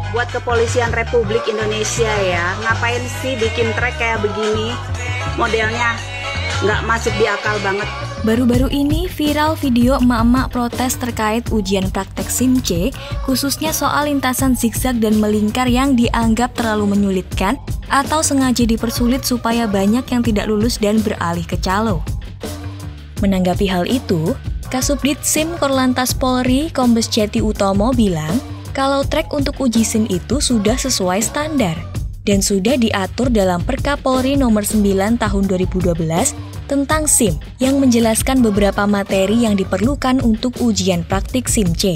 buat Kepolisian Republik Indonesia ya. Ngapain sih bikin trek kayak begini? Modelnya nggak masuk di akal banget. Baru-baru ini viral video emak-emak protes terkait ujian praktek SIM C, khususnya soal lintasan zigzag dan melingkar yang dianggap terlalu menyulitkan atau sengaja dipersulit supaya banyak yang tidak lulus dan beralih ke calo. Menanggapi hal itu, Kasubdit SIM Korlantas Polri Kombes Ceti Utomo bilang kalau trek untuk uji SIM itu sudah sesuai standar dan sudah diatur dalam Perka Polri nomor 9 tahun 2012 tentang SIM yang menjelaskan beberapa materi yang diperlukan untuk ujian praktik SIM C.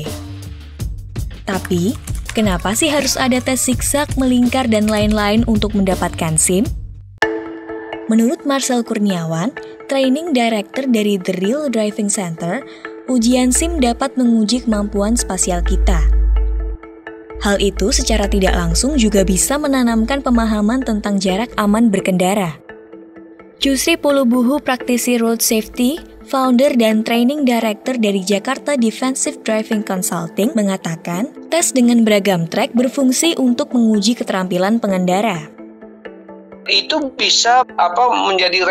Tapi, kenapa sih harus ada tes zigzag, melingkar, dan lain-lain untuk mendapatkan SIM? Menurut Marcel Kurniawan, Training Director dari The Real Driving Center, ujian SIM dapat menguji kemampuan spasial kita. Hal itu secara tidak langsung juga bisa menanamkan pemahaman tentang jarak aman berkendara. Jusri Pulubuhu, praktisi road safety, founder dan training director dari Jakarta Defensive Driving Consulting, mengatakan tes dengan beragam trek berfungsi untuk menguji keterampilan pengendara. Itu bisa menjadi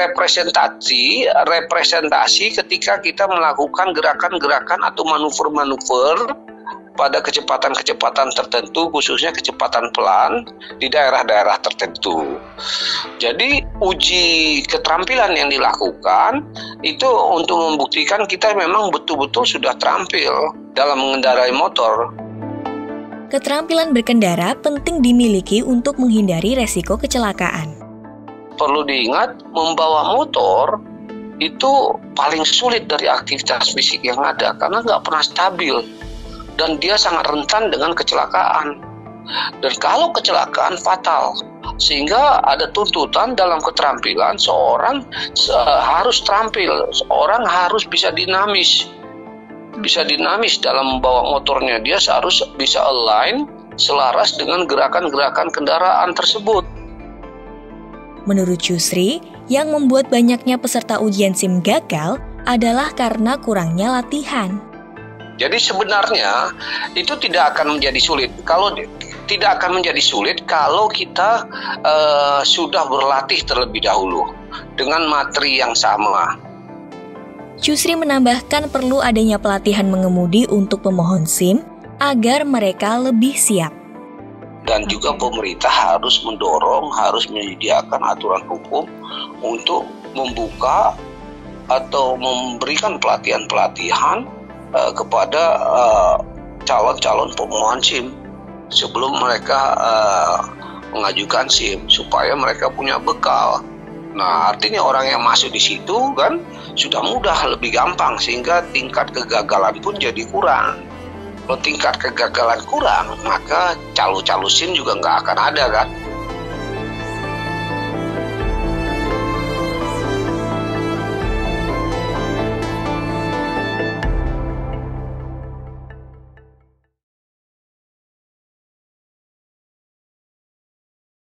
representasi ketika kita melakukan gerakan-gerakan atau manuver-manuver pada kecepatan-kecepatan tertentu, khususnya kecepatan pelan di daerah-daerah tertentu. Jadi uji keterampilan yang dilakukan itu untuk membuktikan kita memang betul-betul sudah terampil dalam mengendarai motor. Keterampilan berkendara penting dimiliki untuk menghindari resiko kecelakaan. Perlu diingat, membawa motor itu paling sulit dari aktivitas fisik yang ada karena nggak pernah stabil. Dan dia sangat rentan dengan kecelakaan. Dan kalau kecelakaan fatal, sehingga ada tuntutan dalam keterampilan seorang harus terampil, seorang harus bisa dinamis dalam membawa motornya. Dia harus bisa align, selaras dengan gerakan-gerakan kendaraan tersebut. Menurut Jusri, yang membuat banyaknya peserta ujian SIM gagal adalah karena kurangnya latihan. Jadi sebenarnya itu tidak akan menjadi sulit. Tidak akan menjadi sulit kalau kita sudah berlatih terlebih dahulu dengan materi yang sama. Jusri menambahkan perlu adanya pelatihan mengemudi untuk pemohon SIM agar mereka lebih siap. Dan juga pemerintah harus mendorong, harus menyediakan aturan hukum untuk membuka atau memberikan pelatihan-pelatihan kepada calon-calon pemohon SIM sebelum mereka mengajukan SIM supaya mereka punya bekal. Nah, artinya orang yang masuk di situ kan sudah mudah, lebih gampang sehingga tingkat kegagalan pun jadi kurang. Kalau tingkat kegagalan kurang, maka calo-calo SIM juga nggak akan ada kan.